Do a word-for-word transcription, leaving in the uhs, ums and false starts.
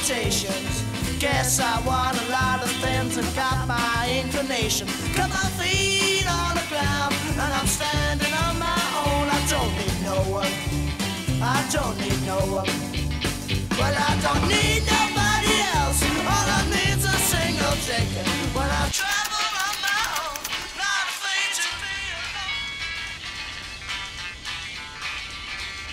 limitations. Guess I want a lot of things and got my inclination. Got my feet on the ground and I'm standing on my own. I don't need no one, I don't need no one. Well, I don't need nobody else. All I need's a single ticket when I travel.